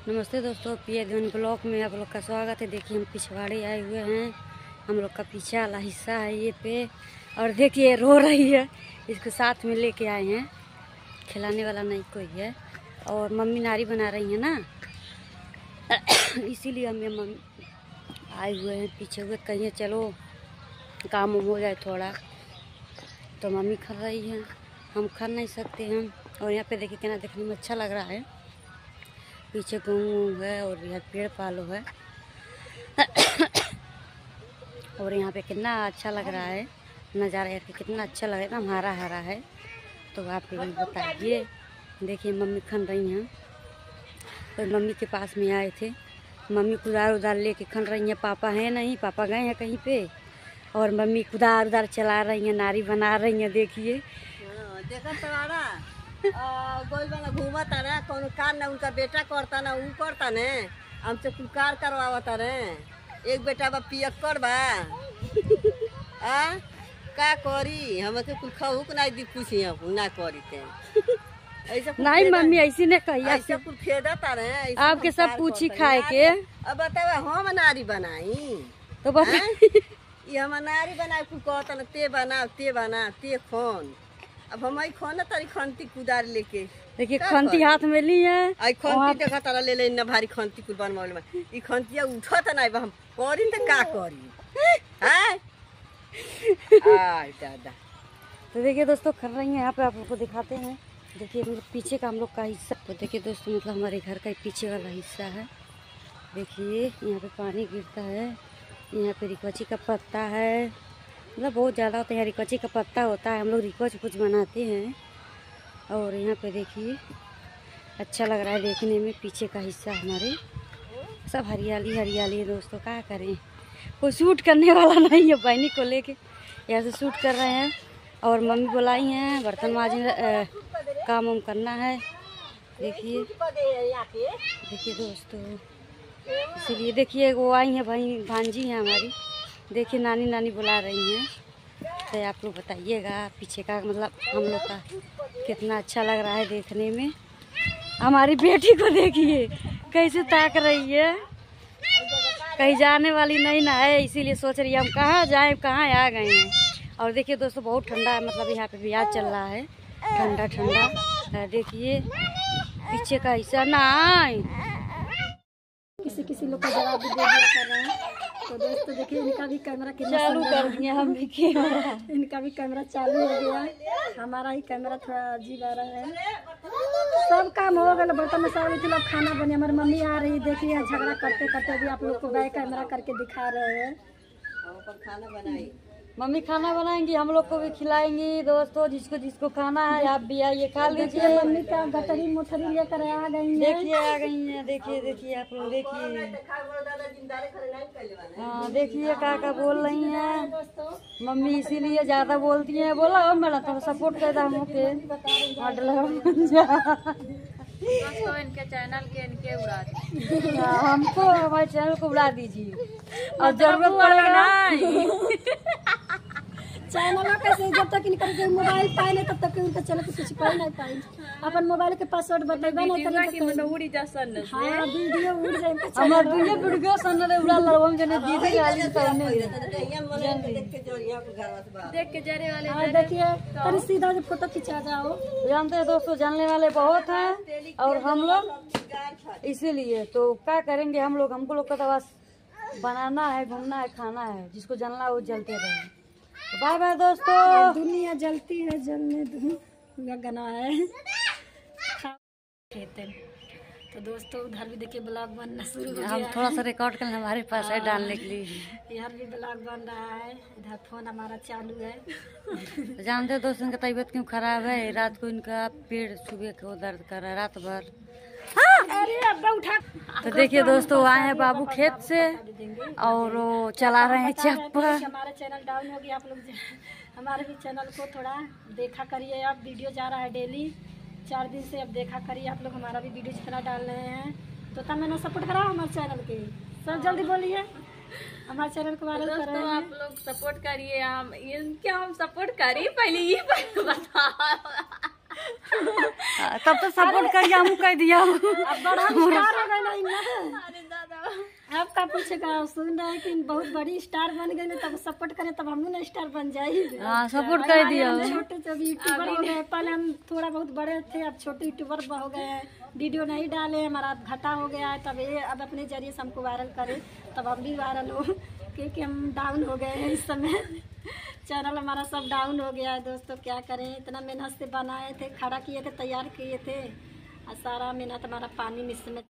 नमस्ते दोस्तों, पीए ध्वन ब्लॉक में आप लोग का स्वागत है। देखिए हम पिछवाड़े आए हुए हैं। हम लोग का पीछे वाला हिस्सा है ये पे। और देखिए रो रही है, इसको साथ में लेके आए हैं। खिलाने वाला नहीं कोई है। और मम्मी नारी बना रही है ना इसीलिए हम मम्मी आए हुए हैं पीछे हुए। कहिए चलो काम हो जाए थोड़ा, तो मम्मी खा रही है, हम खा नहीं सकते हम। और यहाँ पे देखिए कितना देखने में अच्छा लग रहा है। पीछे गाँव है और यहाँ पेड़ पालो है और यहाँ पे कितना अच्छा लग रहा है नज़ारा, यार कितना अच्छा लग रहा है, हरा हरा है। तो आप भी बताइए। देखिए मम्मी खन रही हैं, तो मम्मी के पास में आए थे। मम्मी कुदार उदार लेके खन रही हैं। पापा हैं नहीं, पापा गए हैं कहीं पे। और मम्मी कुदार उदार चला रही हैं, नारी बना रही हैं। देखिए गोल वाला घूमत है कौन कार ना उनका बेटा करता ना ऊ करता ने हमसे कुल कार करवावता रे। एक बेटा बा पियक्कर बा का करी हमके कुल खहुक नहीं दी पूछी हम ना करी ते ऐसे नहीं मम्मी ऐसी ने कही ऐसे कुल फेदा तारे आपके सब पूछी खाए के। अब बतावे हम नारी बनाई तो बस ये हम नारी बनाई कुल कहता ना ते बना ते खोन। अब हम खोन तारी खंती कुदार लेके देखिए खंती हाथ में ली है। आई खंती देखा तारा ले ले इतना भारी खंती कुल बनवाले में ई खंतिया उठत नहीं बा हम करी त का करी हैं आय दादा। तो देखिए दोस्तों कर रही हैं यहाँ पे, आप लोग को दिखाते हैं। देखिए मतलब पीछे का हम लोग का हिस्सा। तो देखिए दोस्तों मतलब हमारे घर का पीछे वाला हिस्सा है। देखिए यहाँ पे पानी गिरता है, यहाँ पे रिकोची का पत्ता है, मतलब बहुत ज़्यादा होता है। रिकोची का पत्ता होता है, हम लोग रिकोच कुछ बनाते हैं। और यहाँ पे देखिए अच्छा लग रहा है देखने में। पीछे का हिस्सा हमारे सब हरियाली हरियाली है दोस्तों। क्या करें, कोई शूट करने वाला नहीं है। बहनी को लेके यहाँ से शूट कर रहे हैं। और मम्मी बुलाई हैं, बर्तन माजने काम वाम करना है। देखिए दोस्तों, इसीलिए देखिए वो आई हैं भांजी हैं हमारी। देखिए नानी बुला रही हैं। तो आप लोग बताइएगा पीछे का मतलब हम लोग का कितना अच्छा लग रहा है देखने में। हमारी बेटी को देखिए कैसे ताक रही है, कहीं जाने वाली नहीं ना है, इसीलिए सोच रही है हम कहाँ जाएं, कहाँ आ गए हैं। और देखिए दोस्तों बहुत ठंडा है, मतलब यहाँ पे ब्याज चल रहा है, ठंडा ठंडा। देखिए पीछे का हिस्सा ना किसी लोग का जवाब भी दे दिया कर रहे हैं। तो दोस्तों देखिए इनका भी कैमरा कितना चालू कर दिए हम भी कैमरा। इनका भी कैमरा चालू हो गया। हमारा ही कैमरा थोड़ा अजीब आ रहा है। सब काम हो गया, बर्तन में सब लोग खाना बने। हमारी मम्मी आ रही, देखिए झगड़ा करते करते भी आप लोग को बैक कैमरा करके दिखा रहे हैं। खाना बनाई मम्मी खाना बनाएंगी, हम लोग को भी खिलाएंगी। दोस्तों जिसको जिसको खाना है आप भी आइए खा लीजिए। मम्मी का गटरी मोटरी लेकर आ गई है। देखिए आ गई हैं। देखिए आप लोग देखिए। हाँ देखिए का बोल रही हैं मम्मी, इसीलिए ज्यादा बोलती हैं। बोला हो मेरा तो सपोर्ट कर रहा हूँ के दोस्तों इनके चैनल के इनके उड़ा दीजिए। हमको हमारे चैनल को उड़ा दीजिए और जरूरत पड़ेगा चैनल कैसे जब तक इनका मोबाइल पाए नहीं तब तक उनका चैनल कुछ कर नहीं पाए। अपन मोबाइल के पासवर्ड बताइबा नहीं करी तो उड़ी जा सन। हां वीडियो उड़ जाए। हमार दुनिया वीडियो सन रे उड़ा लरवम जने दीदी गाली तने देख के जरे वाले। हां देखिए अरे सीधा जो फोटो खिंचा जाओ। जानते हैं दोस्तों जानने वाले बहुत हैं और हम लोग इसीलिए तो क्या करेंगे हम लोग। हमको लोग का तो बस बनाना है, घूमना है, खाना है। जिसको जलना वो जलते रहे। बाय बाय दोस्तों। दुनिया जलती है जलने दो गाना है। तो दोस्तों उधर भी देखिए ब्लॉग बनना शुरू हो गया। हम थोड़ा सा रिकॉर्ड कर हमारे पास है डालने के लिए। इधर भी ब्लॉग बन रहा है, इधर फोन हमारा चालू है। तो जानते हैं दोस्तों इनका तबीयत क्यों खराब है। रात को इनका पेट सुबह को दर्द कर रहा है रात भर। अरे अब्बा उठा। तो देखिए दोस्तों आए हैं बाबू खेत से और वो चला रहे हैं चप्पल। हमारा चैनल डाउन हो गया। आप लोग हमारे भी चैनल को थोड़ा देखा करिए। अब वीडियो जा रहा है डेली 4 दिन से, अब देखा करिए आप लोग। हमारा भी वीडियो जितना डाल रहे हैं तो तब मैंने सपोर्ट करा हमारे चैनल के। सब जल्दी बोलिए हमारे चैनल के बारे में। दोस्तों आप लोग सपोर्ट करिए। हम इनके हम सपोर्ट करिए पहले ये बता तब तो सपोर्ट करिए, हम कह दिया। अब बड़ा स्टार हो गए ना इनमें। आपका पूछेगा, सुन रहे हैं कि बहुत बड़ी स्टार बन गई ना, तब सपोर्ट करें तब हम ना स्टार बन जाएंगे। हाँ, सपोर्ट कर दिया। छोटे से भी यूट्यूबर हो गए, पहले हम थोड़ा बहुत बड़े थे, अब छोटे यूट्यूबर हो गए हैं, वीडियो नहीं डाले, हमारा घाटा हो गया है, तब ये अब अपने जरिए से हमको वायरल करें, तब हम भी वायरल हो, क्योंकि हम डाउन हो गए हैं इस समय। चैनल हमारा सब डाउन हो गया है दोस्तों, क्या करें, इतना मेहनत से बनाए थे, खड़ा किए थे, तैयार किए थे, और सारा मेहनत हमारा पानी में इसमें